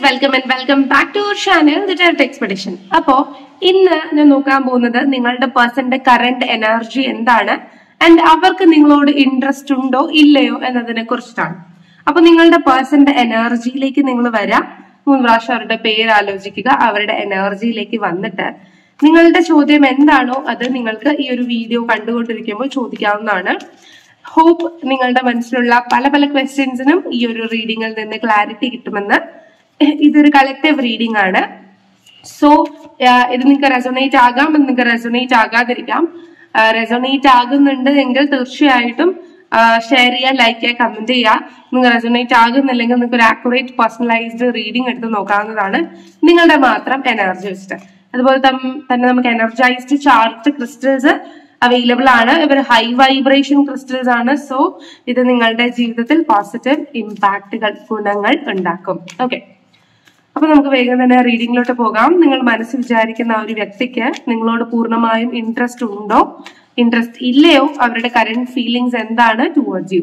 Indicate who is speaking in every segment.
Speaker 1: Welcome back to our channel the tarot expedition. അപ്പോ ഇന്ന് ഞാൻ നോക്കാൻ പോകുന്നത് നിങ്ങളുടെ പേഴ്സന്റെ കറന്റ് എനർജി എന്താണ് ആൻഡ് അവർക്ക് നിങ്ങളോട് ഇൻട്രസ്റ്റ് ഉണ്ടോ ഇല്ലയോ എന്നതിനെ കുറിച്ചിട്ടാണ്. അപ്പൊ നിങ്ങളുടെ പേഴ്സന്റെ എനർജിയിലേക്ക് നിങ്ങൾ വരാം. 3 പ്രാവശ്യം അവരുടെ പേര് ആലോചിക്കുക. അവരുടെ എനർജിയിലേക്ക് വന്നിട്ട് നിങ്ങളുടെ ചോദ്യം എന്താണോ അത് നിങ്ങൾക്ക് ഈ ഒരു വീഡിയോ കണ്ടുകൊണ്ടിരിക്കുമ്പോൾ ചോദിക്കാവുന്നതാണ്. ഹോപ്പ് നിങ്ങളുടെ മനസ്സിലുള്ള പല പല ക്വസ്റ്റ്യൻസിനും ഈ ഒരു റീഡിങ്ങിൽ നിന്ന് ക്ലാരിറ്റി കിട്ടുമെന്ന്. ഇതൊരു കളക്റ്റീവ് റീഡിംഗ് ആണ്. സോ ഇത് നിങ്ങൾക്ക് റെസൊണേറ്റ് ആകാം, നിങ്ങൾക്ക് റെസൊണേറ്റ് ആകാതിരിക്കാം. റെസൊണേറ്റ് ആകുന്നുണ്ട് എങ്കിൽ തീർച്ചയായിട്ടും ഷെയർ ചെയ്യുക, ലൈക്ക് ചെയ്യുക, കമന്റ് ചെയ്യുക. നിങ്ങൾ റെസൊണേറ്റ് ആകുന്നില്ലെങ്കിൽ നിങ്ങൾക്ക് ഒരു ആക്യുറേറ്റ് പേഴ്സണലൈസ്ഡ് റീഡിംഗ് എടുത്ത് നോക്കാവുന്നതാണ് നിങ്ങളുടെ മാത്രം എനർജി വെച്ചിട്ട്. അതുപോലെ തന്നെ നമുക്ക് എനർജൈസ്ഡ് ചാർട്ട് ക്രിസ്റ്റൽസ് അവൈലബിൾ ആണ്. ഇവർ ഹൈ വൈബ്രേഷൻ ക്രിസ്റ്റൽസ് ആണ്. സോ ഇത് നിങ്ങളുടെ ജീവിതത്തിൽ പോസിറ്റീവ് ഇമ്പാക്റ്റുകൾ, ഗുണങ്ങൾ ഉണ്ടാക്കും. ഓക്കെ, അപ്പൊ നമുക്ക് വേഗം തന്നെ റീഡിങ്ങിലോട്ട് പോകാം. നിങ്ങൾ മനസ്സിൽ വിചാരിക്കുന്ന ആ ഒരു വ്യക്തിക്ക് നിങ്ങളോട് പൂർണ്ണമായും ഇൻട്രസ്റ്റ് ഉണ്ടോ, ഇൻട്രസ്റ്റ് ഇല്ലയോ, അവരുടെ കറന്റ് ഫീലിംഗ്സ് എന്താണ് ടുവേർഡ്സ് യു.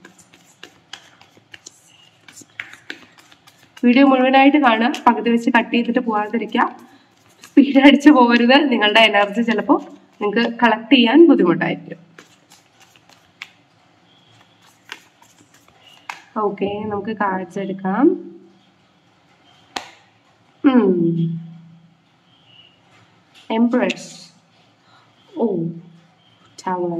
Speaker 1: വീഡിയോ മുഴുവനായിട്ട് കാണുക, പകുതി വെച്ച് കട്ട് ചെയ്തിട്ട് പോകാതിരിക്കുക. സ്പീഡ് അടിച്ചു പോകരുത്. നിങ്ങളുടെ എനർജി ചിലപ്പോൾ നിങ്ങൾക്ക് കളക്ട് ചെയ്യാൻ ബുദ്ധിമുട്ടായിരിക്കും. ഓക്കെ, നമുക്ക് കാർഡ്സ് എടുക്കാം. എംപ്രസ്, ഓ ടവർ.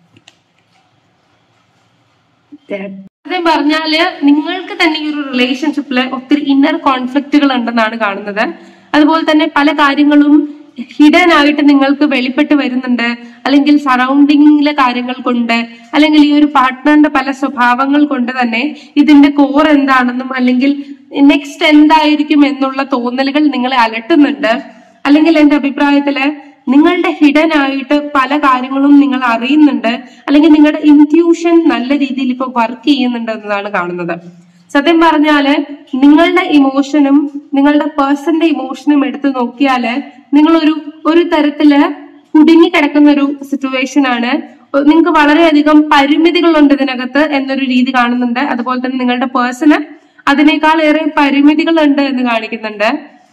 Speaker 1: സത്യം പറഞ്ഞാല് നിങ്ങൾക്ക് തന്നെ ഈ ഒരു റിലേഷൻഷിപ്പില് ഒത്തിരി ഇന്നർ കോൺഫ്ലിക്റ്റുകൾ ഉണ്ടെന്നാണ് കാണുന്നത്. അതുപോലെ തന്നെ പല കാര്യങ്ങളും ഹിഡൻ ആയിട്ട് നിങ്ങൾക്ക് വെളിപ്പെട്ട് വരുന്നുണ്ട്, അല്ലെങ്കിൽ സറൗണ്ടിങ്ങിലെ കാര്യങ്ങൾ കൊണ്ട്, അല്ലെങ്കിൽ ഈ ഒരു പാർട്ട്ണറിന്റെ പല സ്വഭാവങ്ങൾ കൊണ്ട് തന്നെ ഇതിന്റെ കോർ എന്താണെന്നും അല്ലെങ്കിൽ നെക്സ്റ്റ് എന്തായിരിക്കും എന്നുള്ള തോന്നലുകൾ നിങ്ങളെ അലട്ടുന്നുണ്ട്. അല്ലെങ്കിൽ എന്റെ അഭിപ്രായത്തില് നിങ്ങളുടെ ഹിഡൻ ആയിട്ട് പല കാര്യങ്ങളും നിങ്ങൾ അറിയുന്നുണ്ട്, അല്ലെങ്കിൽ നിങ്ങളുടെ ഇൻറ്റ്യൂഷൻ നല്ല രീതിയിൽ ഇപ്പൊ വർക്ക് ചെയ്യുന്നുണ്ട് എന്നതാണ് കാണുന്നത്. സത്യം പറഞ്ഞാല് നിങ്ങളുടെ ഇമോഷനും നിങ്ങളുടെ പേഴ്സന്റെ ഇമോഷനും എടുത്തു നോക്കിയാല് നിങ്ങൾ ഒരു തരത്തില് കുടുങ്ങി കിടക്കുന്ന ഒരു സിറ്റുവേഷൻ ആണ്. നിങ്ങൾക്ക് വളരെയധികം പരിമിതികളുണ്ട് ഇതിനകത്ത് എന്നൊരു രീതി കാണുന്നുണ്ട്. അതുപോലെ തന്നെ നിങ്ങളുടെ പേഴ്സണ് അതിനേക്കാൾ ഏറെ പരിമിതികളുണ്ട് എന്ന് കാണിക്കുന്നുണ്ട്.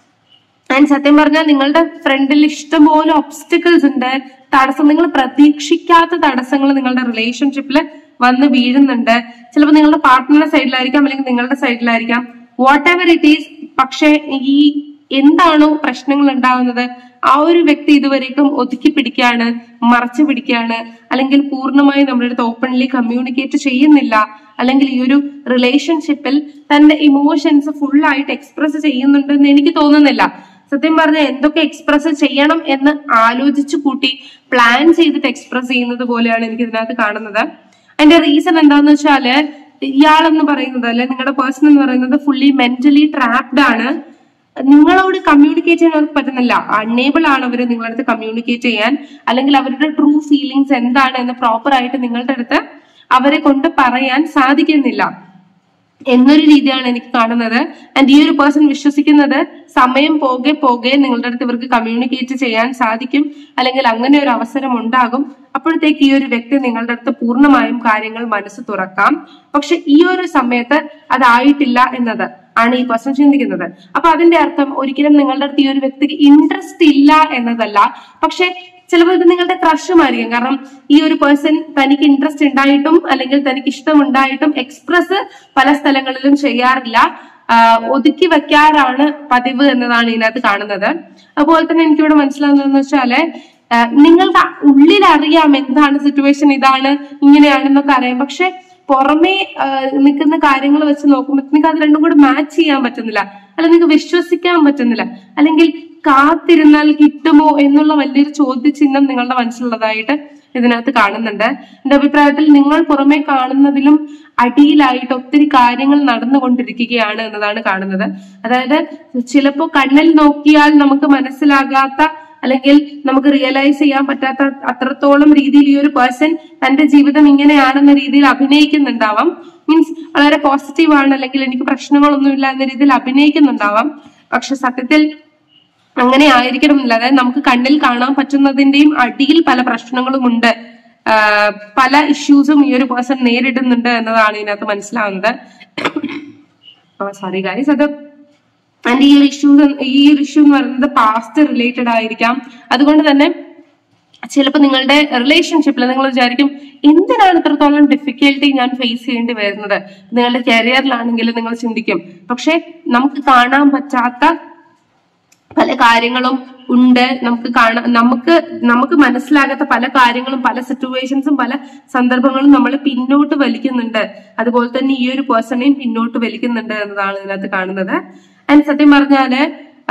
Speaker 1: ആൻഡ് സത്യം പറഞ്ഞാൽ നിങ്ങളുടെ ഫ്രണ്ടിൽ ഇഷ്ടംപോലെ ഒബ്സ്റ്റക്കിൾസ് ഉണ്ട്, തടസ്സം, നിങ്ങൾ പ്രതീക്ഷിക്കാത്ത തടസ്സങ്ങൾ നിങ്ങളുടെ റിലേഷൻഷിപ്പിൽ വന്ന് വീഴുന്നുണ്ട്. ചിലപ്പോൾ നിങ്ങളുടെ പാർട്ട്ണറുടെ സൈഡിലായിരിക്കാം, അല്ലെങ്കിൽ നിങ്ങളുടെ സൈഡിലായിരിക്കാം, വാട്ട് എവർ ഇറ്റ് ഈസ്. പക്ഷെ ഈ എന്താണോ പ്രശ്നങ്ങൾ ഉണ്ടാകുന്നത് ആ ഒരു വ്യക്തി ഇതുവരേക്കും ഒതുക്കി പിടിക്കുകയാണ്, മറച്ചു പിടിക്കുകയാണ്, അല്ലെങ്കിൽ പൂർണ്ണമായും നമ്മുടെ അടുത്ത് ഓപ്പൺലി കമ്മ്യൂണിക്കേറ്റ് ചെയ്യുന്നില്ല, അല്ലെങ്കിൽ ഈ ഒരു റിലേഷൻഷിപ്പിൽ തന്റെ ഇമോഷൻസ് ഫുള്ളായിട്ട് എക്സ്പ്രസ് ചെയ്യുന്നുണ്ടെന്ന് എനിക്ക് തോന്നുന്നില്ല. സത്യം പറഞ്ഞാൽ എന്തൊക്കെ എക്സ്പ്രസ് ചെയ്യണം എന്ന് ആലോചിച്ചു കൂട്ടി പ്ലാൻ ചെയ്തിട്ട് എക്സ്പ്രസ് ചെയ്യുന്നത് പോലെയാണ് എനിക്ക് ഇതിനകത്ത് കാണുന്നത്. അതിന്റെ റീസൺ എന്താന്ന് വെച്ചാല് ഇയാളെന്ന് പറയുന്നത്, അല്ലെ നിങ്ങളുടെ പേഴ്സൺ എന്ന് പറയുന്നത് ഫുള്ളി മെന്റലി ട്രാപ്ഡ് ആണ്. നിങ്ങളോട് കമ്മ്യൂണിക്കേറ്റ് ചെയ്യാൻ അവർക്ക് പറ്റുന്നില്ല, അൺഎബിൾ ആണ് അവര് നിങ്ങളുടെ അടുത്ത് കമ്മ്യൂണിക്കേറ്റ് ചെയ്യാൻ, അല്ലെങ്കിൽ അവരുടെ ട്രൂ ഫീലിങ്സ് എന്താണ് എന്ന് പ്രോപ്പർ ആയിട്ട് നിങ്ങളുടെ അടുത്ത് അവരെ കൊണ്ട് പറയാൻ സാധിക്കുന്നില്ല എന്നൊരു രീതിയാണ് എനിക്ക് കാണുന്നത്. ആൻഡ് ഈ ഒരു പേഴ്സൺ വിശ്വസിക്കുന്നത് സമയം പോകെ പോകെ നിങ്ങളുടെ അടുത്ത് ഇവർക്ക് കമ്മ്യൂണിക്കേറ്റ് ചെയ്യാൻ സാധിക്കും, അല്ലെങ്കിൽ അങ്ങനെ ഒരു അവസരം ഉണ്ടാകും. അപ്പോഴത്തേക്ക് ഈ ഒരു വ്യക്തി നിങ്ങളുടെ അടുത്ത് പൂർണ്ണമായും കാര്യങ്ങൾ മനസ്സ് തുറക്കാം. പക്ഷെ ഈ ഒരു സമയത്ത് അതായിട്ടില്ല എന്നത് ആണ് ഈ പേഴ്സൺ ചിന്തിക്കുന്നത്. അപ്പൊ അതിന്റെ അർത്ഥം ഒരിക്കലും നിങ്ങളുടെ അടുത്ത് ഈ ഒരു വ്യക്തിക്ക് ഇൻട്രസ്റ്റ് ഇല്ല എന്നതല്ല, പക്ഷെ ചിലപ്പോൾ ഇത് നിങ്ങളുടെ ക്രഷുമായിരിക്കും. കാരണം ഈ ഒരു പേഴ്സൺ തനിക്ക് ഇൻട്രസ്റ്റ് ഉണ്ടായിട്ടും അല്ലെങ്കിൽ തനിക്ക് ഇഷ്ടമുണ്ടായിട്ടും എക്സ്പ്രസ് പല സ്ഥലങ്ങളിലും ചെയ്യാറില്ല, ഒതുക്കി വെക്കാറാണ് പതിവ് എന്നതാണ് ഇതിനകത്ത് കാണുന്നത്. അതുപോലെ തന്നെ എനിക്കിവിടെ മനസ്സിലാവുന്നതെന്ന് വെച്ചാല് നിങ്ങൾക്ക് ഉള്ളിൽ അറിയാം എന്താണ് സിറ്റുവേഷൻ, ഇതാണ് ഇങ്ങനെയാണെന്നൊക്കെ അറിയാം. പക്ഷെ പുറമേ നിൽക്കുന്ന കാര്യങ്ങൾ വെച്ച് നോക്കുമ്പോൾ നിങ്ങൾക്ക് അത് രണ്ടും കൂടെ മാച്ച് ചെയ്യാൻ പറ്റുന്നില്ല, അല്ലെങ്കിൽ നിങ്ങൾക്ക് വിശ്വസിക്കാൻ പറ്റുന്നില്ല, അല്ലെങ്കിൽ കാത്തിരുന്നാൽ കിട്ടുമോ എന്നുള്ള വലിയൊരു ചോദ്യചിഹ്നം നിങ്ങളുടെ മനസ്സിലുള്ളതായിട്ട് ഇതിനകത്ത് കാണുന്നുണ്ട്. എന്റെ അഭിപ്രായത്തിൽ നിങ്ങൾ പുറമെ കാണുന്നതിലും അടിയിലായിട്ട് ഒത്തിരി കാര്യങ്ങൾ നടന്നുകൊണ്ടിരിക്കുകയാണ് എന്നതാണ് കാണുന്നത്. അതായത് ചിലപ്പോ കണ്ണിൽ നോക്കിയാൽ നമുക്ക് മനസ്സിലാകാത്ത, അല്ലെങ്കിൽ നമുക്ക് റിയലൈസ് ചെയ്യാൻ പറ്റാത്ത അത്രത്തോളം രീതിയിൽ ഈ ഒരു പേഴ്സൺ തന്റെ ജീവിതം ഇങ്ങനെയാണെന്ന രീതിയിൽ അഭിനയിക്കുന്നുണ്ടാവാം. മീൻസ് വളരെ പോസിറ്റീവ് ആണ്, അല്ലെങ്കിൽ എനിക്ക് പ്രശ്നങ്ങളൊന്നുമില്ല എന്ന രീതിയിൽ അഭിനയിക്കുന്നുണ്ടാവാം. പക്ഷെ സത്യത്തിൽ അങ്ങനെ ആയിരിക്കണമെന്നില്ല. അതായത് നമുക്ക് കണ്ണിൽ കാണാൻ പറ്റുന്നതിന്റെയും അടിയിൽ പല പ്രശ്നങ്ങളും ഉണ്ട്, പല ഇഷ്യൂസും ഈ ഒരു പേഴ്സൺ നേരിടുന്നുണ്ട് എന്നതാണ് ഇതിനകത്ത് മനസ്സിലാവുന്നത്. സോറി ഗൈസ്, അത് ആൻഡ് ഈ ഒരു ഇഷ്യൂ എന്ന് പറയുന്നത് പാസ്റ്റ് റിലേറ്റഡ് ആയിരിക്കാം. അതുകൊണ്ട് തന്നെ ചിലപ്പോൾ നിങ്ങളുടെ റിലേഷൻഷിപ്പിൽ നിങ്ങൾ വിചാരിക്കും എന്തിനാണ് ഇത്രത്തോളം ഡിഫിക്കൽട്ടി ഞാൻ ഫേസ് ചെയ്യേണ്ടി വരുന്നത്. നിങ്ങളുടെ കരിയറിലാണെങ്കിൽ നിങ്ങൾ ചിന്തിക്കും. പക്ഷെ നമുക്ക് കാണാൻ പറ്റാത്ത പല കാര്യങ്ങളും ഉണ്ട്. നമുക്ക് മനസ്സിലാകാത്ത പല കാര്യങ്ങളും, പല സിറ്റുവേഷൻസും, പല സന്ദർഭങ്ങളും നമ്മൾ പിന്നോട്ട് വലിക്കുന്നുണ്ട്. അതുപോലെ തന്നെ ഈ ഒരു പേഴ്സണെയും പിന്നോട്ട് വലിക്കുന്നുണ്ട് എന്നതാണ് ഇതിനകത്ത് കാണുന്നത്. ആൻഡ് സത്യം പറഞ്ഞാല്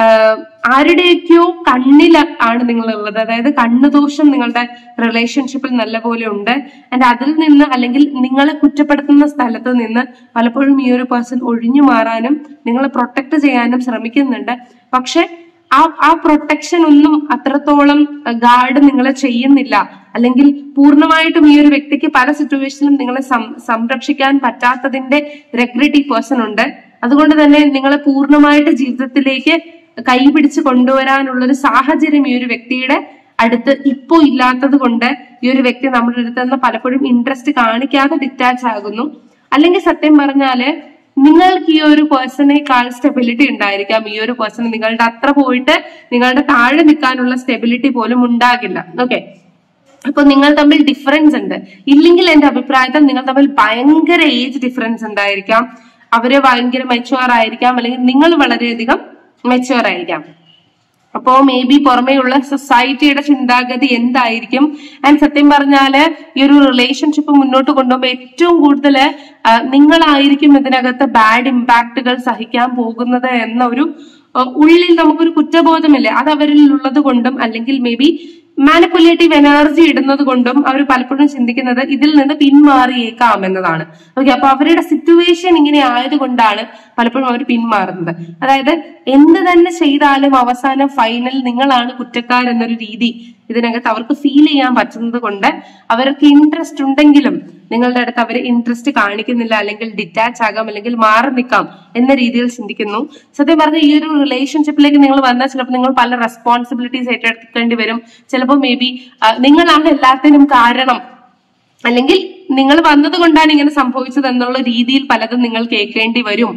Speaker 1: ആരുടെയൊക്കെയോ കണ്ണിൽ ആണ് നിങ്ങളുള്ളത്. അതായത് കണ്ണുദോഷം നിങ്ങളുടെ റിലേഷൻഷിപ്പിൽ നല്ലപോലെ ഉണ്ട്. ആൻഡ് അതിൽ നിന്ന്, അല്ലെങ്കിൽ നിങ്ങളെ കുറ്റപ്പെടുത്തുന്ന സ്ഥലത്ത് നിന്ന് പലപ്പോഴും ഈ ഒരു പേഴ്സൺ ഒഴിഞ്ഞു മാറാനും നിങ്ങളെ പ്രൊട്ടക്ട് ചെയ്യാനും ശ്രമിക്കുന്നുണ്ട്. പക്ഷെ ആ പ്രൊട്ടക്ഷൻ ഒന്നും അത്രത്തോളം ഗാർഡ് നിങ്ങളെ ചെയ്യുന്നില്ല. അല്ലെങ്കിൽ പൂർണ്ണമായിട്ടും ഈ ഒരു വ്യക്തിക്ക് പല സിറ്റുവേഷനിലും നിങ്ങളെ സംരക്ഷിക്കാൻ പറ്റാത്തതിന്റെ റിഗ്രറ്റ് ഈ പേഴ്സൺ ഉണ്ട്. അതുകൊണ്ട് തന്നെ നിങ്ങളെ പൂർണ്ണമായിട്ട് ജീവിതത്തിലേക്ക് കൈപിടിച്ച് കൊണ്ടുവരാനുള്ള ഒരു സാഹചര്യം ഈ ഒരു വ്യക്തിയുടെ അടുത്ത് ഇപ്പോ ഇല്ലാത്തത് കൊണ്ട് ഈ ഒരു വ്യക്തി നമ്മുടെ അടുത്ത് നിന്ന് പലപ്പോഴും ഇൻട്രസ്റ്റ് കാണിക്കാതെ ഡിറ്റാച്ച് ആകുന്നു. അല്ലെങ്കിൽ സത്യം പറഞ്ഞാല് നിങ്ങൾക്ക് ഈ ഒരു പേഴ്സണേക്കാൾ സ്റ്റെബിലിറ്റി ഉണ്ടായിരിക്കാം. ഈ ഒരു പേഴ്സൺ നിങ്ങളുടെ അത്ര പോയിട്ട് നിങ്ങളുടെ താഴെ നിൽക്കാനുള്ള സ്റ്റെബിലിറ്റി പോലും ഉണ്ടാകില്ല. ഓക്കെ, അപ്പൊ നിങ്ങൾ തമ്മിൽ ഡിഫറൻസ് ഉണ്ട്. ഇല്ലെങ്കിൽ എന്റെ അഭിപ്രായത്തിൽ നിങ്ങൾ തമ്മിൽ ഭയങ്കര ഏജ് ഡിഫറൻസ് ഉണ്ടായിരിക്കാം. അവര് ഭയങ്കര മെച്ചുവർ ആയിരിക്കാം, അല്ലെങ്കിൽ നിങ്ങൾ വളരെയധികം മെച്ചുവർ ആയിരിക്കാം. അപ്പോ മേ ബി പുറമേയുള്ള സൊസൈറ്റിയുടെ ചിന്താഗതി എന്തായിരിക്കും. ആൻഡ് സത്യം പറഞ്ഞാല് ഈ ഒരു റിലേഷൻഷിപ്പ് മുന്നോട്ട് കൊണ്ടുപോകുമ്പോൾ ഏറ്റവും കൂടുതൽ നിങ്ങളായിരിക്കും ഇതിനകത്ത് ബാഡ് ഇമ്പാക്റ്റുകൾ സഹിക്കാൻ പോകുന്നത് എന്ന ഒരു ഉള്ളിൽ നമുക്കൊരു കുറ്റബോധമില്ല. അത് അവരിൽ ഉള്ളത് കൊണ്ടും, അല്ലെങ്കിൽ മേ ബി മാനിപ്പുലേറ്റീവ് എനർജി ഇടുന്നത് കൊണ്ടും അവർ പലപ്പോഴും ചിന്തിക്കുന്നത് ഇതിൽ നിന്ന് പിന്മാറിയേക്കാം എന്നതാണ്. ഓക്കെ, അപ്പൊ അവരുടെ സിറ്റുവേഷൻ ഇങ്ങനെ ആയതുകൊണ്ടാണ് പലപ്പോഴും അവർ പിന്മാറുന്നത്. അതായത് എന്ത് തന്നെ ചെയ്താലും അവസാനം ഫൈനൽ നിങ്ങളാണ് കുറ്റക്കാരെന്നൊരു രീതി ഇതിനകത്ത് അവർക്ക് ഫീൽ ചെയ്യാൻ പറ്റുന്നത് കൊണ്ട് അവർക്ക് ഇൻട്രസ്റ്റ് ഉണ്ടെങ്കിലും നിങ്ങളുടെ അടുത്ത് അവർ ഇൻട്രസ്റ്റ് കാണിക്കുന്നില്ല, അല്ലെങ്കിൽ ഡിറ്റാച്ച് ആകാം, അല്ലെങ്കിൽ മാറി നിൽക്കാം എന്ന രീതിയിൽ ചിന്തിക്കുന്നു. സത്യം പറഞ്ഞാൽ ഈ ഒരു റിലേഷൻഷിപ്പിലേക്ക് നിങ്ങൾ വന്നാൽ ചിലപ്പോൾ നിങ്ങൾ പല റെസ്പോൺസിബിലിറ്റീസ് ഏറ്റെടുക്കേണ്ടി വരും. ചിലപ്പോൾ മേ ബി നിങ്ങളാണ് എല്ലാത്തിനും കാരണം, അല്ലെങ്കിൽ നിങ്ങൾ വന്നത് കൊണ്ടാണ് ഇങ്ങനെ സംഭവിച്ചത് എന്നുള്ള രീതിയിൽ പലതും നിങ്ങൾ കേൾക്കേണ്ടി വരും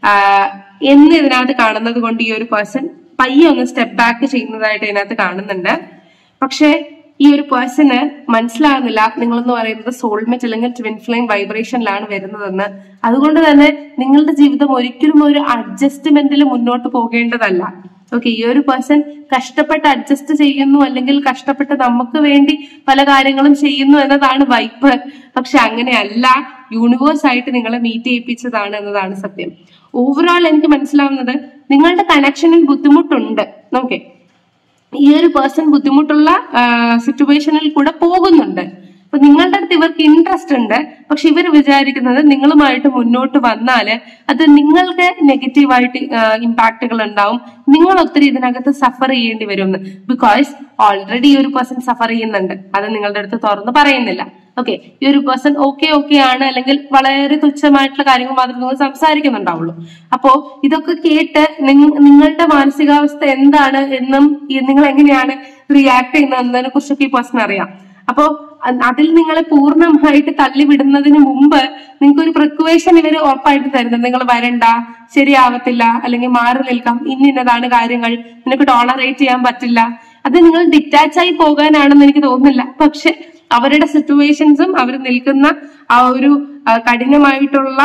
Speaker 1: എന്ന് ഇതിനകത്ത് കാണുന്നത് കൊണ്ട് ഈ ഒരു പേഴ്സൺ പയ്യെ ഒന്ന് സ്റ്റെപ്പ് ബാക്ക് ചെയ്യുന്നതായിട്ട് ഇതിനകത്ത് കാണുന്നുണ്ട്. പക്ഷെ ഈ ഒരു പേഴ്സണ് മനസ്സിലാകുന്നില്ല നിങ്ങളെന്ന് പറയുന്നത് സോൾമേറ്റ് അല്ലെങ്കിൽ ട്വിൻ ഫ്ലെയിം വൈബ്രേഷനിലാണ് വരുന്നതെന്ന്. അതുകൊണ്ട് തന്നെ നിങ്ങളുടെ ജീവിതം ഒരിക്കലും ഒരു അഡ്ജസ്റ്റ്മെന്റിൽ മുന്നോട്ട് പോകേണ്ടതല്ല. ഓക്കെ, ഈ ഒരു പേഴ്സൺ കഷ്ടപ്പെട്ട് അഡ്ജസ്റ്റ് ചെയ്യുന്നു, അല്ലെങ്കിൽ കഷ്ടപ്പെട്ട് നമുക്ക് വേണ്ടി പല കാര്യങ്ങളും ചെയ്യുന്നു എന്നതാണ് വൈബ്. പക്ഷെ അങ്ങനെയല്ല, യൂണിവേഴ്സ് ആയിട്ട് നിങ്ങളെ മീറ്റ് ചെയ്യിപ്പിച്ചതാണ് എന്നതാണ് സത്യം. ഓവറോൾ എനിക്ക് മനസ്സിലാവുന്നത് നിങ്ങളുടെ കണക്ഷനിൽ ബുദ്ധിമുട്ടുണ്ട്. ഓക്കെ, ഈ ഒരു പേഴ്സൺ ബുദ്ധിമുട്ടുള്ള സിറ്റുവേഷനിൽ കൂടെ പോകുന്നുണ്ട്. അപ്പൊ നിങ്ങളുടെ അടുത്ത് ഇവർക്ക് ഇൻട്രസ്റ്റ് ഉണ്ട്. പക്ഷെ ഇവർ വിചാരിക്കുന്നത് നിങ്ങളുമായിട്ട് മുന്നോട്ട് വന്നാല് അത് നിങ്ങൾക്ക് നെഗറ്റീവായിട്ട് ഇമ്പാക്റ്റുകൾ ഉണ്ടാവും, നിങ്ങൾ ഒത്തിരി ഇതിനകത്ത് സഫർ ചെയ്യേണ്ടി വരും. ബിക്കോസ് ഓൾറെഡി ഈ ഒരു പേഴ്സൺ സഫർ ചെയ്യുന്നുണ്ട്, അത് നിങ്ങളുടെ അടുത്ത് തുറന്ന് പറയുന്നില്ല. ഓക്കെ, ഈ ഒരു പേഴ്സൺ ഓക്കെ ആണ്, അല്ലെങ്കിൽ വളരെ തുച്ഛമായിട്ടുള്ള കാര്യങ്ങൾ മാത്രമേ നിങ്ങൾ സംസാരിക്കുന്നുണ്ടാവുള്ളൂ. അപ്പോ ഇതൊക്കെ കേട്ട് നിങ്ങളുടെ മാനസികാവസ്ഥ എന്താണ് എന്നും നിങ്ങൾ എങ്ങനെയാണ് റിയാക്ട് ചെയ്യുന്നത് എന്നതിനെ കുറിച്ചൊക്കെ ഈ പേഴ്സൺ അറിയാം. അപ്പോ അതിൽ നിങ്ങളെ പൂർണ്ണമായിട്ട് തള്ളിവിടുന്നതിന് മുമ്പ് നിങ്ങൾക്ക് ഒരു പ്രിക്വേഷൻ ഇവര് ഉറപ്പായിട്ട് തരുന്നത്, നിങ്ങൾ വരണ്ട, ശരിയാവത്തില്ല, അല്ലെങ്കിൽ മാറി നിൽക്കാം, ഇന്നതാണ് കാര്യങ്ങൾ, നിനക്ക് ടോളറേറ്റ് ചെയ്യാൻ പറ്റില്ല. അത് നിങ്ങൾ ഡിറ്റാച്ച് ആയി പോകാനാണെന്ന് എനിക്ക് തോന്നുന്നില്ല. പക്ഷെ അവരുടെ സിറ്റുവേഷൻസും അവർ നിൽക്കുന്ന ആ ഒരു കഠിനമായിട്ടുള്ള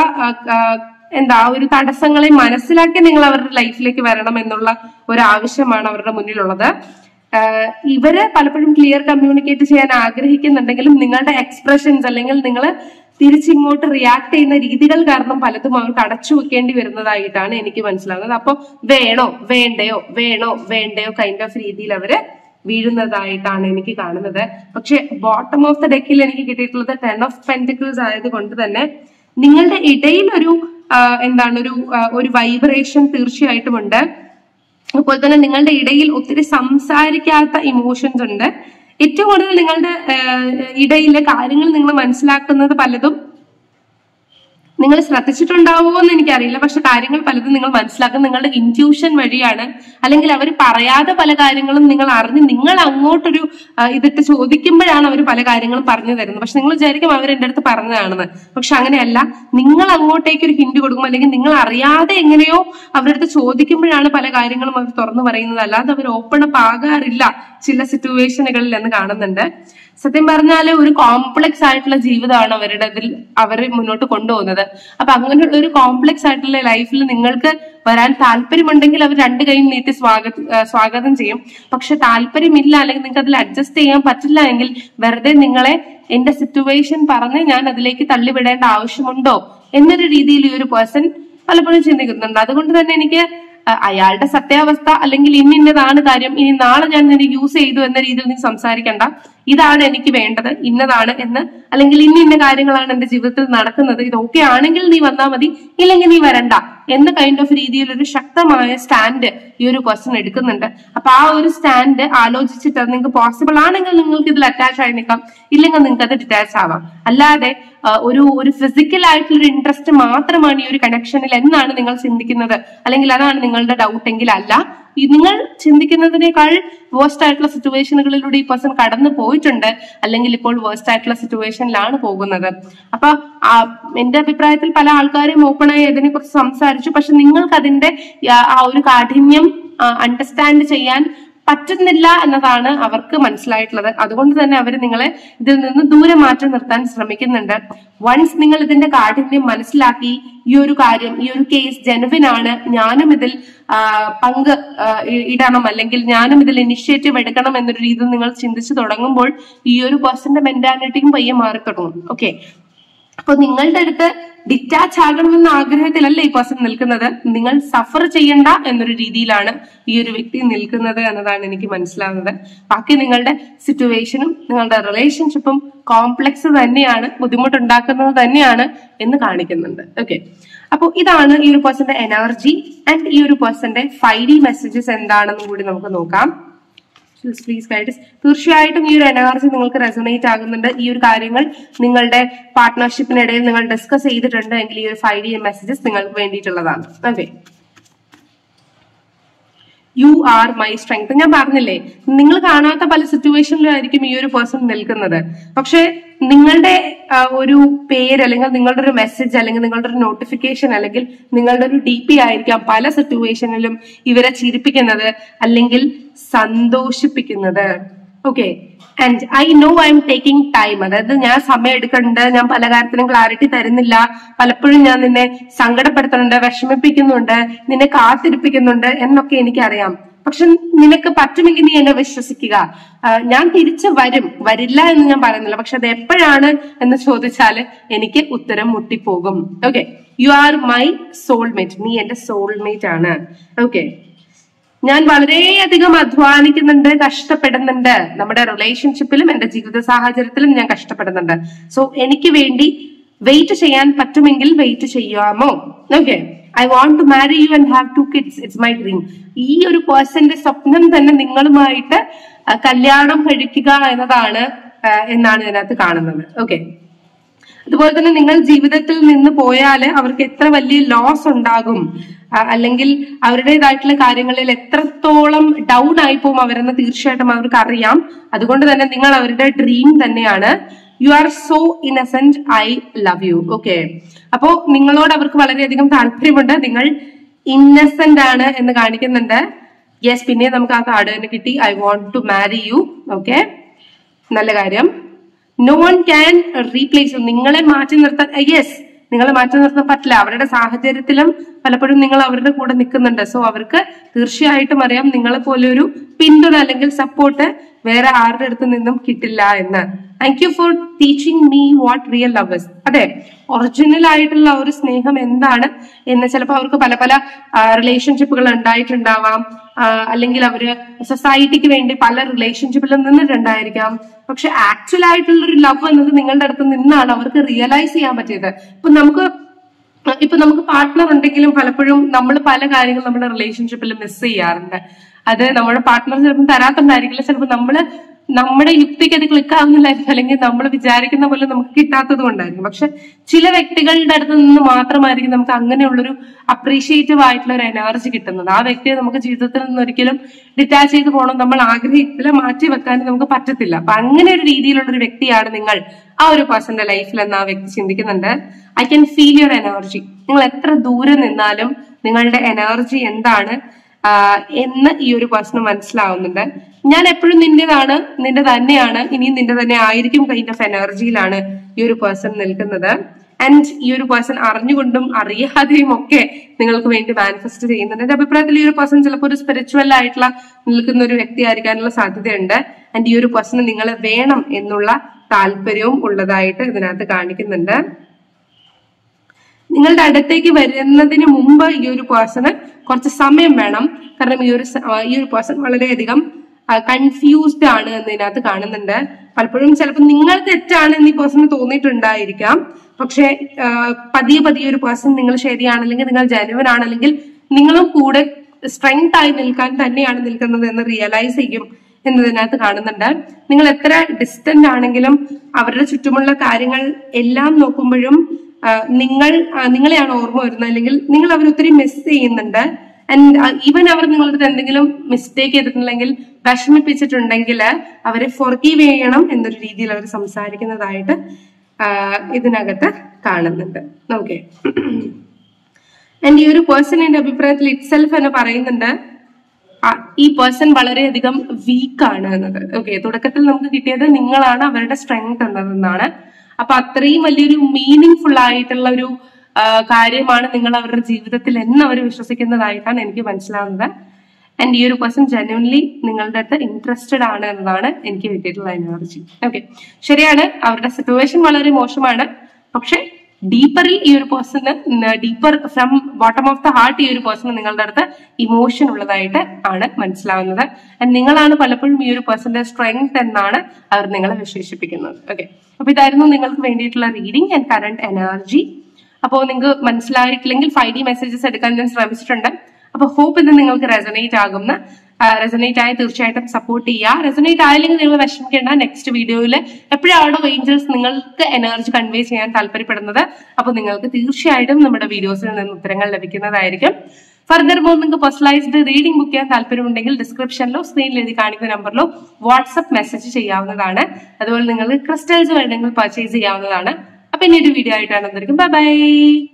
Speaker 1: ഒരു തടസ്സങ്ങളെ മനസ്സിലാക്കി നിങ്ങൾ അവരുടെ ലൈഫിലേക്ക് വരണം എന്നുള്ള ഒരു ആവശ്യമാണ് അവരുടെ മുന്നിലുള്ളത്. ഇവര് പലപ്പോഴും ക്ലിയർ കമ്മ്യൂണിക്കേറ്റ് ചെയ്യാൻ ആഗ്രഹിക്കുന്നുണ്ടെങ്കിലും നിങ്ങളുടെ എക്സ്പ്രഷൻസ്, അല്ലെങ്കിൽ നിങ്ങൾ തിരിച്ചിങ്ങോട്ട് റിയാക്ട് ചെയ്യുന്ന രീതികൾ കാരണം പലതും അവർക്ക് അടച്ചു വെക്കേണ്ടി വരുന്നതായിട്ടാണ് എനിക്ക് മനസ്സിലാവുന്നത്. അപ്പൊ വേണോ വേണ്ടയോ കൈൻഡ് ഓഫ് രീതിയിൽ അവര് വീഴുന്നതായിട്ടാണ് എനിക്ക് കാണുന്നത്. പക്ഷെ ബോട്ടം ഓഫ് ദ ഡെക്കിൽ എനിക്ക് കിട്ടിയിട്ടുള്ളത് 10 of Pentacles ആയതുകൊണ്ട് തന്നെ നിങ്ങളുടെ ഇടയിൽ ഒരു വൈബ്രേഷൻ തീർച്ചയായിട്ടും ഉണ്ട്. അതുപോലെ തന്നെ നിങ്ങളുടെ ഇടയിൽ ഒത്തിരി സംസാരിക്കാത്ത ഇമോഷൻസ് ഉണ്ട്. ഏറ്റവും കൂടുതൽ നിങ്ങളുടെ ഇടയിലെ കാര്യങ്ങൾ നിങ്ങൾ മനസ്സിലാക്കുന്നത് പലതും നിങ്ങൾ ശ്രദ്ധിച്ചിട്ടുണ്ടാവുമോ എന്ന് എനിക്കറിയില്ല, പക്ഷെ കാര്യങ്ങൾ പലതും നിങ്ങൾ മനസ്സിലാക്കുന്നത് നിങ്ങളുടെ ഇൻറ്റ്യൂഷൻ വഴിയാണ്, അല്ലെങ്കിൽ അവർ പറയാതെ പല കാര്യങ്ങളും നിങ്ങൾ അറിഞ്ഞ് നിങ്ങൾ അങ്ങോട്ടൊരു ഇതിട്ട് ചോദിക്കുമ്പോഴാണ് അവർ പല കാര്യങ്ങളും പറഞ്ഞു തരുന്നത്. പക്ഷെ നിങ്ങൾ വിചാരിക്കും അവർ എൻ്റെ അടുത്ത് പറഞ്ഞതാണെന്ന്. പക്ഷെ അങ്ങനെയല്ല, നിങ്ങൾ അങ്ങോട്ടേക്ക് ഒരു ഹിന്റ് കൊടുക്കും, അല്ലെങ്കിൽ നിങ്ങൾ അറിയാതെ എങ്ങനെയോ അവരുടെ അടുത്ത് ചോദിക്കുമ്പോഴാണ് പല കാര്യങ്ങളും അവർ തുറന്നു പറയുന്നത്. അല്ലാതെ അവർ ഓപ്പൺ അപ്പ് ആകാറില്ല ചില സിറ്റുവേഷനുകളിൽ എന്ന് കാണുന്നുണ്ട്. സത്യം പറഞ്ഞാല് ഒരു കോംപ്ലക്സ് ആയിട്ടുള്ള ജീവിതമാണ് അവരുടെ അതിൽ അവർ മുന്നോട്ട് കൊണ്ടുപോകുന്നത്. അപ്പൊ അങ്ങനെയുള്ള ഒരു കോംപ്ലക്സ് ആയിട്ടുള്ള ലൈഫിൽ നിങ്ങൾക്ക് വരാൻ താല്പര്യമുണ്ടെങ്കിൽ അവർ രണ്ട് കൈയും നീട്ടി സ്വാഗതം ചെയ്യും. പക്ഷെ താല്പര്യമില്ല, അല്ലെങ്കിൽ നിങ്ങൾക്ക് അതിൽ അഡ്ജസ്റ്റ് ചെയ്യാൻ പറ്റില്ല എങ്കിൽ വെറുതെ നിങ്ങളെ എന്റെ സിറ്റുവേഷൻ പറഞ്ഞ് ഞാൻ അതിലേക്ക് തള്ളിവിടേണ്ട ആവശ്യമുണ്ടോ എന്നൊരു രീതിയിൽ ഈ ഒരു പേഴ്സൺ പലപ്പോഴും ചിന്തിക്കുന്നുണ്ട്. അതുകൊണ്ട് തന്നെ എനിക്ക് അയാളുടെ സത്യാവസ്ഥ അല്ലെങ്കിൽ ഇന്നതാണ് കാര്യം, ഇനി നാളെ ഞാൻ നിന്നെ യൂസ് ചെയ്തു എന്ന രീതിയിൽ നീ സംസാരിക്കണ്ട, ഇതാണ് എനിക്ക് വേണ്ടത്, ഇന്നതാണ് എന്ന്, അല്ലെങ്കിൽ ഇന്ന കാര്യങ്ങളാണ് എന്റെ ജീവിതത്തിൽ നടക്കുന്നത്, ഇത് ഓക്കെ ആണെങ്കിൽ നീ വന്നാൽ മതി, ഇല്ലെങ്കിൽ നീ വരണ്ട എന്ന കൈൻഡ് ഓഫ് രീതിയിൽ ഒരു ശക്തമായ സ്റ്റാൻഡ് ഈ ഒരു പേഴ്സൺ എടുക്കുന്നുണ്ട്. അപ്പൊ ആ ഒരു സ്റ്റാൻഡ് ആലോചിച്ചിട്ട് നിങ്ങൾക്ക് പോസിബിൾ ആണെങ്കിൽ നിങ്ങൾക്ക് ഇതിൽ അറ്റാച്ച് ആയി നിൽക്കാം, ഇല്ലെങ്കിൽ നിങ്ങൾക്ക് അത് ഡിറ്റാച്ച് ആവാം. അല്ലാതെ ഒരു ഫിസിക്കൽ ആയിട്ടുള്ള ഒരു ഇൻട്രസ്റ്റ് മാത്രമാണ് ഈ ഒരു കണക്ഷനിൽ എന്നാണ് നിങ്ങൾ ചിന്തിക്കുന്നത്, അല്ലെങ്കിൽ അതാണ് നിങ്ങളുടെ ഡൗട്ട് എങ്കിൽ അല്ല. നിങ്ങൾ ചിന്തിക്കുന്നതിനേക്കാൾ വേഴ്സ്റ്റ് ആയിട്ടുള്ള സിറ്റുവേഷനുകളിലൂടെ ഈ പേഴ്സൺ കടന്നു പോയിട്ടുണ്ട്, അല്ലെങ്കിൽ ഇപ്പോൾ വേഴ്സ്റ്റ് ആയിട്ടുള്ള സിറ്റുവേഷനിലാണ് പോകുന്നത്. അപ്പൊ എന്റെ അഭിപ്രായത്തിൽ പല ആൾക്കാരും ഓപ്പണായി ഇതിനെ കുറിച്ച് സംസാരിച്ചു, പക്ഷെ നിങ്ങൾക്ക് അതിന്റെ ആ ഒരു കാഠിന്യം അണ്ടർസ്റ്റാൻഡ് ചെയ്യാൻ പറ്റുന്നില്ല എന്നതാണ് അവർക്ക് മനസ്സിലായിട്ടുള്ളത്. അതുകൊണ്ട് തന്നെ അവർ നിങ്ങളെ ഇതിൽ നിന്ന് ദൂരെ മാറ്റി നിർത്താൻ ശ്രമിക്കുന്നുണ്ട്. വൺസ് നിങ്ങൾ ഇതിന്റെ കാഠിന്യം മനസ്സിലാക്കി, ഈ ഒരു കാര്യം, ഈ ഒരു കേസ് ജെനുവിൻ ആണ്, ഞാനും ഇതിൽ പങ്ക് ഇടണം, അല്ലെങ്കിൽ ഞാനും ഇതിൽ ഇനിഷ്യേറ്റീവ് എടുക്കണം എന്നൊരു രീതിയിൽ നിങ്ങൾ ചിന്തിച്ചു തുടങ്ങുമ്പോൾ ഈ ഒരു പേഴ്സന്റെ മെന്റാലിറ്റിയും പയ്യെ മാറി തുടങ്ങും. ഓക്കെ, അപ്പൊ നിങ്ങളുടെ അടുത്ത് ഡിറ്റാച്ച് ആകണമെന്ന ആഗ്രഹത്തിലല്ല ഈ പേഴ്സൺ നിൽക്കുന്നത്, നിങ്ങൾ സഫർ ചെയ്യണ്ട എന്നൊരു രീതിയിലാണ് ഈ ഒരു വ്യക്തി നിൽക്കുന്നത് എന്നതാണ് എനിക്ക് മനസ്സിലാവുന്നത്. ബാക്കി നിങ്ങളുടെ സിറ്റുവേഷനും നിങ്ങളുടെ റിലേഷൻഷിപ്പും കോംപ്ലക്സ് തന്നെയാണ്, ബുദ്ധിമുട്ടുണ്ടാക്കുന്നത് തന്നെയാണ് എന്ന് കാണിക്കുന്നുണ്ട്. ഓക്കെ, അപ്പൊ ഇതാണ് ഈ ഒരു പേഴ്സന്റെ എനർജി. ആൻഡ് ഈ ഒരു പേഴ്സന്റെ 5D മെസ്സേജസ് എന്താണെന്നും കൂടി നമുക്ക് നോക്കാം. പ്ലീസ് ഗൈഡ്സ്, തീർച്ചയായിട്ടും ഈ ഒരു എനർജി നിങ്ങൾക്ക് റെസൊണേറ്റ് ആകുന്നുണ്ട്. ഈ ഒരു കാര്യങ്ങൾ നിങ്ങളുടെ പാർട്ട്ണർഷിപ്പിനിടയിൽ നിങ്ങൾ ഡിസ്കസ് ചെയ്തിട്ടുണ്ട് എങ്കിൽ ഈ ഒരു 5D മെസ്സേജസ് നിങ്ങൾക്ക് വേണ്ടിയിട്ടുള്ളതാണ്. Okay, you are my strength. ഞാൻ പറഞ്ഞില്ലേ, നിങ്ങൾ കാണാത്ത പല സിറ്റുവേഷനിലായിരിക്കും ഈ ഒരു പേഴ്സൺ നിൽക്കുന്നത്. പക്ഷെ നിങ്ങളുടെ ഒരു പേര്, അല്ലെങ്കിൽ നിങ്ങളുടെ ഒരു മെസ്സേജ്, അല്ലെങ്കിൽ നിങ്ങളുടെ ഒരു നോട്ടിഫിക്കേഷൻ, അല്ലെങ്കിൽ നിങ്ങളുടെ ഒരു DP ആയിരിക്കാം പല സിറ്റുവേഷനിലും ഇവരെ ചിരിപ്പിക്കുന്നത് അല്ലെങ്കിൽ സന്തോഷിപ്പിക്കുന്നത്. Okay, and I know I am taking time. അതായത് ഞാൻ സമയം എടുക്കുന്നുണ്ട്, ഞാൻ പല കാര്യത്തിനും ക്ലാരിറ്റി തരുന്നില്ല, പലപ്പോഴും ഞാൻ നിന്നെ സങ്കടപ്പെടുത്തുന്നുണ്ട്, വിഷമിപ്പിക്കുന്നുണ്ട്, നിന്നെ കാത്തിരിപ്പിക്കുന്നുണ്ട് എന്നൊക്കെ എനിക്കറിയാം. പക്ഷെ നിനക്ക് പറ്റുമെങ്കിൽ നീ എന്നെ വിശ്വസിക്കുക, ഞാൻ തിരിച്ചു വരില്ല എന്ന് ഞാൻ പറയുന്നില്ല. പക്ഷെ അത് എപ്പോഴാണ് എന്ന് ചോദിച്ചാൽ എനിക്ക് ഉത്തരം മുട്ടിപ്പോകും. Okay, you are my soulmate. നീ എന്റെ സോൾമേറ്റ് ആണ്. ഓക്കെ, ഞാൻ വളരെയധികം അധ്വാനിക്കുന്നുണ്ട്, കഷ്ടപ്പെടുന്നുണ്ട്, നമ്മുടെ റിലേഷൻഷിപ്പിലും എന്റെ ജീവിത സാഹചര്യത്തിലും ഞാൻ കഷ്ടപ്പെടുന്നുണ്ട്. സോ എനിക്ക് വേണ്ടി വെയിറ്റ് ചെയ്യാൻ പറ്റുമെങ്കിൽ വെയിറ്റ് ചെയ്യാമോ? Okay, I want to marry you and have 2 kids. It's my dream. ഈ ഒരു പേഴ്സന്റെ സ്വപ്നം തന്നെ നിങ്ങളുമായിട്ട് കല്യാണം കഴിക്കുക എന്നാണ് ഇതിനകത്ത് കാണുന്നത്. ഓക്കെ, അതുപോലെ തന്നെ നിങ്ങൾ ജീവിതത്തിൽ നിന്ന് പോയാല് അവർക്ക് എത്ര വലിയ ലോസ് ഉണ്ടാകും, അല്ലെങ്കിൽ അവരുടേതായിട്ടുള്ള കാര്യങ്ങളിൽ എത്രത്തോളം ഡൗൺ ആയി പോകും അവരെന്ന് തീർച്ചയായിട്ടും അവർക്ക് അറിയാം. അതുകൊണ്ട് തന്നെ നിങ്ങൾ അവരുടെ ഡ്രീം തന്നെയാണ്. You are so innocent, I love you. Okay, അപ്പോ നിങ്ങളോട് അവർക്ക് വളരെയധികം താല്പര്യമുണ്ട്, നിങ്ങൾ ഇന്നസെന്റ് ആണ് എന്ന് കാണിക്കുന്നുണ്ട്. യെസ്, പിന്നെ നമുക്ക് ആ കാർഡ് തന്നെ കിട്ടി, I want to marry you. Okay, നല്ല കാര്യം. No one can replace. നിങ്ങളെ മാറ്റി നിർത്താൻ, യെസ്, നിങ്ങളെ മാറ്റി നിർത്താൻ പറ്റില്ല. അവരുടെ സാഹചര്യത്തിലും പലപ്പോഴും നിങ്ങൾ അവരുടെ കൂടെ നിൽക്കുന്നുണ്ട്. സോ അവർക്ക് തീർച്ചയായിട്ടും അറിയാം നിങ്ങളെ പോലെ ഒരു പിന്തുണ അല്ലെങ്കിൽ സപ്പോർട്ട് വേറെ ആരുടെ അടുത്ത് നിന്നും കിട്ടില്ല എന്ന്. Thank you for teaching me what real love is. അതെ, ഒറിജിനൽ ആയിട്ടുള്ള ഒരു സ്നേഹം എന്താണ് എന്ന് ചിലപ്പോൾ അവർക്ക് പല പല റിലേഷൻഷിപ്പുകൾ ഉണ്ടായിട്ടുണ്ടാവാം, അല്ലെങ്കിൽ അവര് സൊസൈറ്റിക്ക് വേണ്ടി പല റിലേഷൻഷിപ്പിലും നിന്നിട്ടുണ്ടായിരിക്കാം. പക്ഷെ ആക്ച്വൽ ആയിട്ടുള്ള ഒരു ലവ് എന്നത് നിങ്ങളുടെ അടുത്ത് നിന്നാണ് അവർക്ക് റിയലൈസ് ചെയ്യാൻ പറ്റിയത്. ഇപ്പൊ നമുക്ക് പാർട്ട്ണർ ഉണ്ടെങ്കിലും പലപ്പോഴും നമ്മൾ പല കാര്യങ്ങളും നമ്മുടെ റിലേഷൻഷിപ്പിൽ മിസ് ചെയ്യാറുണ്ട്. അത് നമ്മുടെ പാർട്ട്ണർ ചിലപ്പോൾ തരാത്തുണ്ടായിരിക്കില്ല, ചിലപ്പോൾ നമ്മള് നമ്മുടെ യുക്തിക്ക് അത് ക്ലിക്ക് ആവുന്നില്ലായിരിക്കും, അല്ലെങ്കിൽ നമ്മൾ വിചാരിക്കുന്ന പോലെ നമുക്ക് കിട്ടാത്തത് കൊണ്ടായിരിക്കും. പക്ഷെ ചില വ്യക്തികളുടെ അടുത്ത് നിന്ന് മാത്രമായിരിക്കും നമുക്ക് അങ്ങനെയുള്ളൊരു അപ്രീഷിയേറ്റീവ് ആയിട്ടുള്ള ഒരു എനർജി കിട്ടുന്നത്. ആ വ്യക്തിയെ നമുക്ക് ജീവിതത്തിൽ നിന്ന് ഒരിക്കലും ഡിറ്റാച്ച് ചെയ്ത് പോകണം, നമ്മൾ ആഗ്രഹിക്കില്ല, മാറ്റി വെക്കാനും നമുക്ക് പറ്റത്തില്ല. അപ്പൊ അങ്ങനെ ഒരു രീതിയിലുള്ള ഒരു വ്യക്തിയാണ് നിങ്ങൾ ആ ഒരു പേഴ്സന്റെ ലൈഫിൽ എന്ന് ആ വ്യക്തി ചിന്തിക്കുന്നുണ്ട്. I can feel your energy. നിങ്ങൾ എത്ര ദൂരെ നിന്നാലും നിങ്ങളുടെ എനർജി എന്താണ് എന്ന് ഈ ഒരു പേഴ്സണ് മനസ്സിലാവുന്നുണ്ട്. ഞാൻ എപ്പോഴും നിന്റേതാണ്, നിന്റെ തന്നെയാണ്, ഇനിയും നിന്റെ തന്നെ ആയിരിക്കും കൈൻഡ് ഓഫ് എനർജിയിലാണ് ഈ ഒരു പേഴ്സൺ നിൽക്കുന്നത്. ആൻഡ് ഈ ഒരു പേഴ്സൺ അറിഞ്ഞുകൊണ്ടും അറിയാതെയും ഒക്കെ നിങ്ങൾക്ക് വേണ്ടി മാനിഫെസ്റ്റ് ചെയ്യുന്നുണ്ട്. എന്റെ അഭിപ്രായത്തിൽ ഈ ഒരു പേഴ്സൺ ചിലപ്പോൾ ഒരു സ്പിരിച്വൽ ആയിട്ടുള്ള നിൽക്കുന്ന ഒരു വ്യക്തി ആയിരിക്കാനുള്ള സാധ്യതയുണ്ട്. ആൻഡ് ഈ ഒരു പേഴ്സണ് നിങ്ങളെ വേണം എന്നുള്ള താല്പര്യവും ഉള്ളതായിട്ട് ഇതിനകത്ത് കാണിക്കുന്നുണ്ട്. നിങ്ങളുടെ അടുത്തേക്ക് വരുന്നതിന് മുമ്പ് ഈ ഒരു പേഴ്സണ് കുറച്ച് സമയം വേണം. കാരണം ഈ ഒരു പേഴ്സൺ വളരെയധികം കൺഫ്യൂസ്ഡ് ആണ് എന്നതിനകത്ത് കാണുന്നുണ്ട്. പലപ്പോഴും ചിലപ്പോൾ നിങ്ങൾ തെറ്റാണ് എന്ന് ഈ പേഴ്സണ് തോന്നിയിട്ടുണ്ടായിരിക്കാം. പക്ഷെ പതിയെ പതിയെ ഒരു പേഴ്സൺ നിങ്ങൾ ശരിയാണല്ലെങ്കിൽ, നിങ്ങൾ ജെനുവൻ ആണല്ലെങ്കിൽ, നിങ്ങളും കൂടെ സ്ട്രെങ്ത് ആയി നിൽക്കാൻ തന്നെയാണ് നിൽക്കുന്നത് എന്ന് റിയലൈസ് ചെയ്യും എന്നതിനകത്ത് കാണുന്നുണ്ട്. നിങ്ങൾ എത്ര ഡിസ്റ്റന്റ് ആണെങ്കിലും അവരുടെ ചുറ്റുമുള്ള കാര്യങ്ങൾ എല്ലാം നോക്കുമ്പോഴും നിങ്ങളെയാണ് ഓർമ്മ വരുന്നത്, അല്ലെങ്കിൽ നിങ്ങൾ അവരൊത്തിരി മിസ് ചെയ്യുന്നുണ്ട്. ആൻഡ് ഈവൻ അവർ നിങ്ങളുടെ എന്തെങ്കിലും മിസ്റ്റേക്ക് ചെയ്തിട്ടുണ്ടെങ്കിൽ, വിഷമിപ്പിച്ചിട്ടുണ്ടെങ്കിൽ അവരെ ഫോർഗീവ് ചെയ്യണം എന്നൊരു രീതിയിൽ അവർ സംസാരിക്കുന്നതായിട്ട് ഇതിനകത്ത് കാണുന്നുണ്ട്. ഓക്കെ. ആൻഡ് ഈ ഒരു പേഴ്സൺ എന്റെ അഭിപ്രായത്തിൽ ഇറ്റ്സെൽഫ് എന്ന് പറയുന്നുണ്ട് ഈ പേഴ്സൺ വളരെയധികം വീക്കാണ് എന്നത്. ഓക്കെ, തുടക്കത്തിൽ നമുക്ക് കിട്ടിയത് നിങ്ങളാണ് അവരുടെ സ്ട്രെങ്ത് എന്നതെന്നാണ്. അപ്പൊ അത്രയും വലിയൊരു മീനിങ് ഫുൾ ആയിട്ടുള്ള ഒരു കാര്യമാണ് നിങ്ങൾ അവരുടെ ജീവിതത്തിൽ എന്ന് അവർ വിശ്വസിക്കുന്നതായിട്ടാണ് എനിക്ക് മനസ്സിലാവുന്നത്. ആൻഡ് ഈ ഒരു പേഴ്സൺ ജെന്യുവൻലി നിങ്ങളുടെ അടുത്ത് ഇൻട്രസ്റ്റഡ് ആണ് എന്നതാണ് എനിക്ക് കിട്ടിയിട്ടുള്ള എനർജി. ഓക്കെ, ശരിയാണ്, അവരുടെ സിറ്റുവേഷൻ വളരെ മോശമാണ്. പക്ഷെ ഡീപ്പറിൽ ഈ ഒരു person, deeper from bottom of the heart ഈ ഒരു പേഴ്സണ് നിങ്ങളുടെ അടുത്ത് ഇമോഷൻ ഉള്ളതായിട്ട് ആണ് മനസ്സിലാവുന്നത്. ആൻഡ് നിങ്ങളാണ് പലപ്പോഴും ഈ ഒരു പേഴ്സന്റെ സ്ട്രെങ്ത് എന്നാണ് അവർ നിങ്ങളെ വിശേഷിപ്പിക്കുന്നത്. ഓക്കെ, അപ്പൊ ഇതായിരുന്നു നിങ്ങൾക്ക് വേണ്ടിയിട്ടുള്ള റീഡിംഗ് ആൻഡ് കറന്റ് എനർജി. അപ്പോൾ നിങ്ങൾക്ക് മനസ്സിലായിട്ടില്ലെങ്കിൽ 5D മെസ്സേജസ് എടുക്കാൻ ഞാൻ ശ്രമിച്ചിട്ടുണ്ട്. അപ്പൊ ഹോപ്പ് ഇത് നിങ്ങൾക്ക് റെസൊനേറ്റ് ആകുന്ന, റെസൊനേറ്റ് ആയി തീർച്ചയായിട്ടും സപ്പോർട്ട് ചെയ്യുക. റെസൊനേറ്റ് ആയില്ലെങ്കിൽ നിങ്ങൾ വിഷമിക്കേണ്ട. നെക്സ്റ്റ് വീഡിയോയിൽ എപ്പോഴാണോ ഏഞ്ചൽസ് നിങ്ങൾക്ക് എനർജി കൺവേ ചെയ്യാൻ താല്പര്യപ്പെടുന്നത്, അപ്പൊ നിങ്ങൾക്ക് തീർച്ചയായിട്ടും നമ്മുടെ വീഡിയോസിൽ നിന്ന് ഉത്തരങ്ങൾ ലഭിക്കുന്നതായിരിക്കും. ഫർദർ മോർ നിങ്ങൾക്ക് പേഴ്സണലൈസ്ഡ് റീഡിംഗ് ബുക്ക് ചെയ്യാൻ താല്പര്യമുണ്ടെങ്കിൽ ഡിസ്ക്രിപ്ഷനിലോ സ്ക്രീനിൽ എഴുതി കാണിക്കുന്ന നമ്പറിലോ വാട്സ്ആപ്പ് മെസ്സേജ് ചെയ്യാവുന്നതാണ്. അതുപോലെ നിങ്ങൾക്ക് ക്രിസ്റ്റൽസ് വേണമെങ്കിൽ പർച്ചേസ് ചെയ്യാവുന്നതാണ്. അപ്പൊ ഇനി ഒരു വീഡിയോ ആയിട്ടാണ്. Bye by.